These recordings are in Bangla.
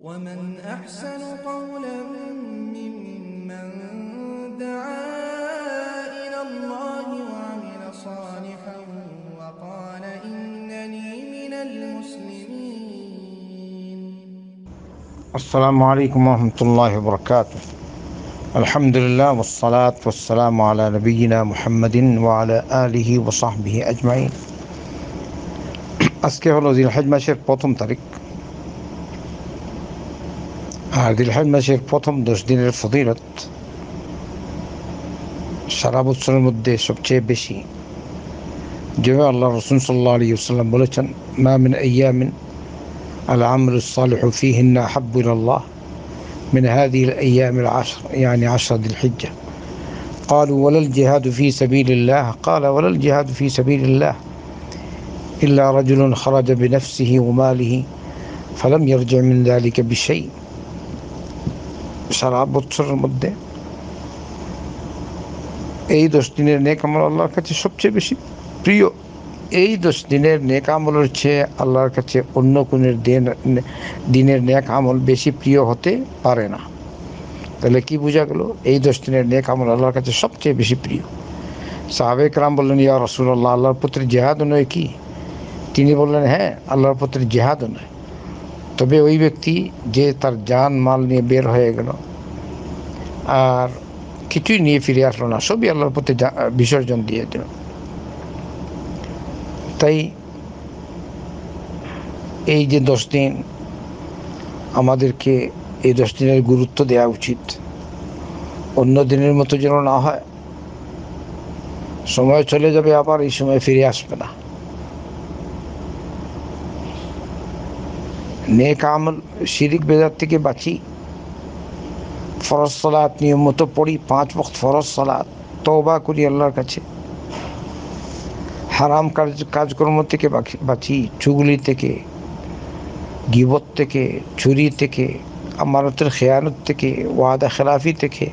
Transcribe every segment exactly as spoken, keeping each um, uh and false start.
ومن أحسن قولا ممن دعا إلى الله وعمل صالحا وقال إنني من المسلمين. السلام عليكم ورحمة الله وبركاته. الحمد لله والصلاة والسلام على نبينا محمد وعلى آله وصحبه أجمعين. আজকে হলো জিলহজ মাসের প্রথম তারিখ, আর জিলহজ মাসের প্রথম দশ দিনের ফজিলত সারা বছরের মধ্যে সবচেয়ে বেশি। যেভাবে আল্লাহ রাসূল সাল্লাল্লাহু আলাইহি ওয়াসাল্লাম বলেছেন, মা মিন আইয়ামিন আল আমালু সালিহু ফীহিন্না আহাব্বু ইলাল্লাহ من هذه الأيام العشر يعني عشر ذي الحجة. قالوا ولا الجهاد في سبيل الله؟ قال ولا الجهاد في سبيل الله إلا رجل خرج بنفسه وماله فلم يرجع من ذلك بشيء. সারা বছরের মধ্যে এই দশ দিনের নেক আমল আল্লাহর কাছে সবচেয়ে বেশি প্রিয়। এই দশ দিনের নেক আমলের চেয়ে আল্লাহর কাছে অন্য কোনো দিন দিনের নেক আমল বেশি প্রিয় হতে পারে না। তাহলে কি বোঝা গেল? এই দশ দিনের নেক আমল আল্লাহর কাছে সবচেয়ে বেশি প্রিয়। সাহাবে কেরাম বললেন, ইয়া রাসূলুল্লাহ, আল্লাহর পথে জিহাদও নয় কি? তিনি বললেন, হ্যাঁ, আল্লাহর পথে জিহাদও নয়, তবে ওই ব্যক্তি যে তার জান মাল নিয়ে বের হয়ে গেল আর কিছুই নিয়ে ফিরে আসলো না, সবই আল্লাহর পথে বিসর্জন দিয়ে দিল। তাই এই যে দশ দিন, আমাদেরকে এই দশ দিনের গুরুত্ব দেওয়া উচিত। অন্য দিনের মতো যেন না হয় সময় চলে যাবে আবার এই সময় ফিরে আসবে না। নেক আমল শিরিক বেদাত থেকে বাঁচি, ফরজ সালাত নিয়ম মতো পড়ি, পাঁচ ওয়াক্ত ফরজ সালাত, তওবা করি আল্লাহর কাছে, হারাম কাজ কাজকর্ম থেকে বাঁচি, চুগলি থেকে, গীবত থেকে, চুরি থেকে, আমানতের খেয়ানত থেকে, ওয়াদা খেলাফি থেকে,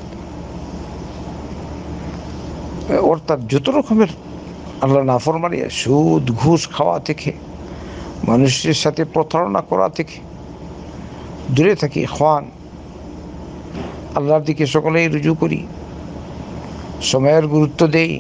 অর্থাৎ যত রকমের আল্লাহ নাফরমানি, সুদ ঘুষ খাওয়া থেকে, মানুষের সাথে প্রতারণা করা থেকে দূরে থাকি। খান আল্লাহর দিকে সকলেই রুজু করি, সময়ের গুরুত্ব দেই।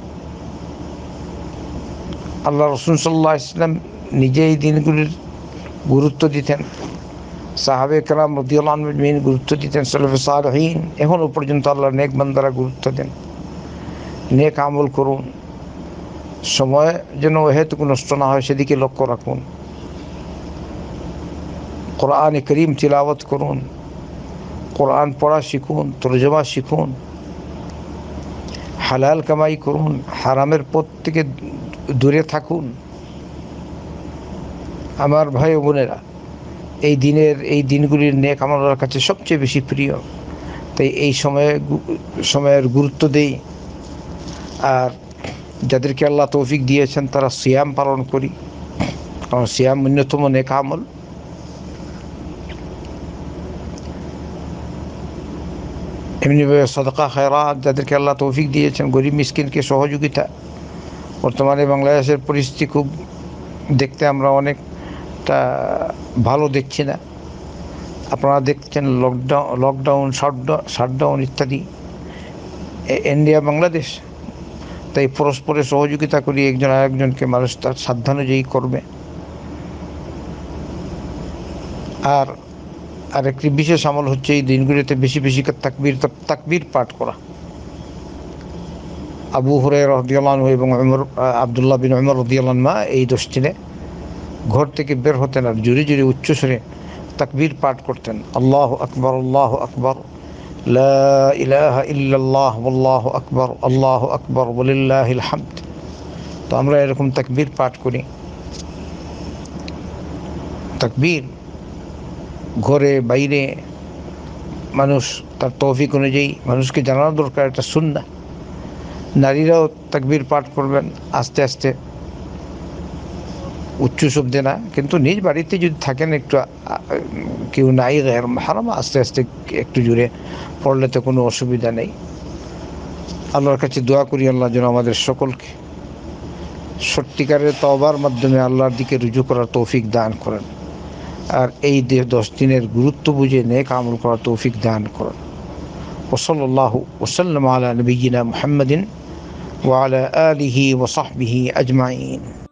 আল্লাহ রাসূল সাল্লাল্লাহু আলাইহি ওয়াসাল্লাম নিজে এই দিনগুলির গুরুত্ব দিতেন, সাহাবে কেরাম রাদিয়াল্লাহু আনহুম আজমাইন গুরুত্ব দিতেন, সালাফে সালেহিন এখনও পর্যন্ত আল্লাহর নেক বান্দারা গুরুত্ব দেন। নেক আমল করুন, সময় যেন হেতুক নষ্ট না হয় সেদিকে লক্ষ্য রাখুন। কোরআনে করিম তিলাওয়াত করুন, কোরআন পড়া শিখুন, তরজমা শিখুন, হালাল কামাই করুন, হারামের পথ থেকে দূরে থাকুন। আমার ভাই ও বোনেরা, এই দিনের এই দিনগুলির নেক আমলের কাছে সবচেয়ে বেশি প্রিয়। তাই এই সময়ে সময়ের গুরুত্ব দেই। আর যাদেরকে আল্লাহ তৌফিক দিয়েছেন তারা সিয়াম পালন করি, কারণ সিয়াম অন্যতম নেক আমল। এমনিভাবে সাদাকা খায়রাত, যাদেরকে আল্লাহ তৌফিক দিয়েছেন, গরিব মিসকিনকে সহযোগিতা। বর্তমানে বাংলাদেশের পরিস্থিতি খুব দেখতে আমরা অনেকটা ভালো দেখছি না। আপনারা দেখছেন লকডাউন লকডাউন শাটডাউন শাটডাউন ইত্যাদি ইন্ডিয়া বাংলাদেশ। তাই পরস্পরের সহযোগিতা করি, একজন আরেকজনকে মানুষ তার সাধ্যানুযায়ী করবে। আর আরেকটি বিশেষ আমল হচ্ছে এই দিনগুলিতে বেশি বেশি তাকবীর তাকবীর পাঠ করা। আবু হুরায়রা রাদিয়াল্লাহু আনহু এবং উমর আব্দুল্লাহ বিন উমর রাদিয়াল্লাহু আনহু এই দশ দিনে ঘর থেকে বের হতেন আর জোরে জোরে উচ্চস্বরে তাকবীর পাঠ করতেন। আল্লাহু আকবার, আল্লাহু আকবার, লা ইলাহা ইল্লাল্লাহ, আল্লাহু আকবার, আল্লাহু আকবার, ওয়ালিল্লাহিল হামদ। তো আমরা এরকম তাকবীর পাঠ করি। তাকবীর ঘরে বাইরে মানুষ তার তৌফিক অনুযায়ী মানুষকে জানানো দরকার, এটা সুন্নাহ। নারীরাও তাকবীর পাঠ করবেন আস্তে আস্তে, উচ্চ শব্দে না, কিন্তু নিজ বাড়িতে যদি থাকেন, একটু কেউ নাই গায়র মাহরাম, আস্তে আস্তে একটু জোরে পড়লে তো কোনো অসুবিধা নেই। আল্লাহর কাছে দোয়া করি আল্লাহ যেন আমাদের সকলকে সত্যিকারের তওবার মাধ্যমে আল্লাহর দিকে রুজু করার তৌফিক দান করেন। আর এই দশ দিনের গুরুত্ব বুঝে নেক আমল করার তৌফিক দান করুন। ওসল্লাল্লাহু ওসাল্লাম আলা নবিয়িনা মুহাম্মাদিন ওয়া আলা আলিহি ওয়া সাহবিহি আজমাইন।